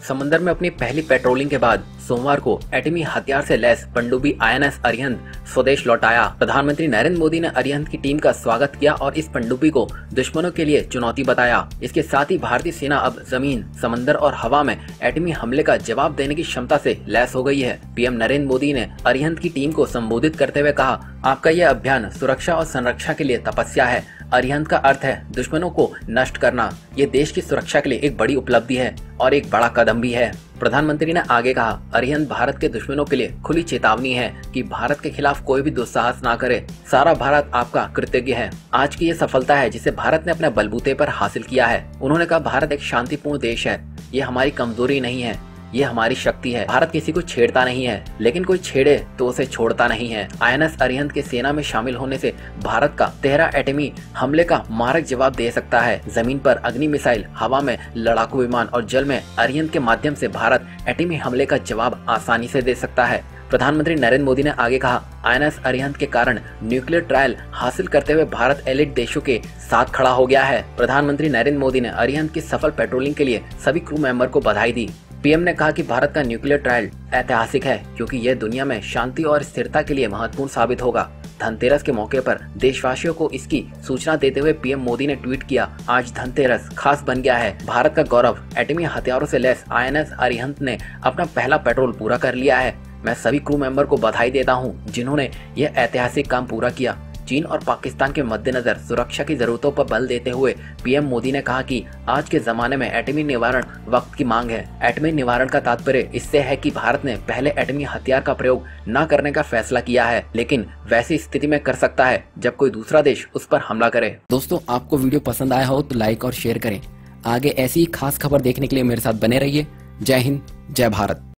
समंदर में अपनी पहली पेट्रोलिंग के बाद सोमवार को एटमी हथियार से लैस पनडुब्बी INS अरिहंत स्वदेश लौट आया। प्रधानमंत्री नरेंद्र मोदी ने अरिहंत की टीम का स्वागत किया और इस पनडुब्बी को दुश्मनों के लिए चुनौती बताया। इसके साथ ही भारतीय सेना अब जमीन, समंदर और हवा में एटमी हमले का जवाब देने की क्षमता से लैस हो गई है। पीएम नरेंद्र मोदी ने अरिहंत की टीम को संबोधित करते हुए कहा, आपका यह अभियान सुरक्षा और संरक्षा के लिए तपस्या है। अरिहंत का अर्थ है दुश्मनों को नष्ट करना। ये देश की सुरक्षा के लिए एक बड़ी उपलब्धि है और एक बड़ा कदम भी है। प्रधानमंत्री ने आगे कहा, अरिहंत भारत के दुश्मनों के लिए खुली चेतावनी है कि भारत के खिलाफ कोई भी दुस्साहस ना करे। सारा भारत आपका कृतज्ञ है। आज की ये सफलता है जिसे भारत ने अपने बलबूते पर हासिल किया है। उन्होंने कहा, भारत एक शांतिपूर्ण देश है। ये हमारी कमजोरी नहीं है, ये हमारी शक्ति है। भारत किसी को छेड़ता नहीं है, लेकिन कोई छेड़े तो उसे छोड़ता नहीं है। INS अरिहंत के सेना में शामिल होने से भारत का 13 एटमी हमले का मारक जवाब दे सकता है। जमीन पर अग्नि मिसाइल, हवा में लड़ाकू विमान और जल में अरिहंत के माध्यम से भारत एटमी हमले का जवाब आसानी से दे सकता है। प्रधानमंत्री नरेंद्र मोदी ने आगे कहा, INS अरिहंत के कारण न्यूक्लियर ट्रायल हासिल करते हुए भारत एलिट देशों के साथ खड़ा हो गया है। प्रधानमंत्री नरेंद्र मोदी ने अरिहंत की सफल पेट्रोलिंग के लिए सभी क्रू मेंबर को बधाई दी। पीएम ने कहा कि भारत का न्यूक्लियर ट्रायल ऐतिहासिक है क्योंकि यह दुनिया में शांति और स्थिरता के लिए महत्वपूर्ण साबित होगा। धनतेरस के मौके पर देशवासियों को इसकी सूचना देते हुए पीएम मोदी ने ट्वीट किया, आज धनतेरस खास बन गया है। भारत का गौरव, एटमी हथियारों से लैस INS अरिहंत ने अपना पहला पेट्रोल पूरा कर लिया है। मैं सभी क्रू मेंबर को बधाई देता हूं जिन्होंने यह ऐतिहासिक काम पूरा किया। चीन और पाकिस्तान के मद्देनजर सुरक्षा की जरूरतों पर बल देते हुए पीएम मोदी ने कहा कि आज के जमाने में एटमी निवारण वक्त की मांग है। एटमी निवारण का तात्पर्य इससे है कि भारत ने पहले एटमी हथियार का प्रयोग न करने का फैसला किया है, लेकिन वैसी स्थिति में कर सकता है जब कोई दूसरा देश उस पर हमला करे। दोस्तों, आपको वीडियो पसंद आया हो तो लाइक और शेयर करें। आगे ऐसी खास खबर देखने के लिए मेरे साथ बने रहिए। जय हिंद, जय भारत।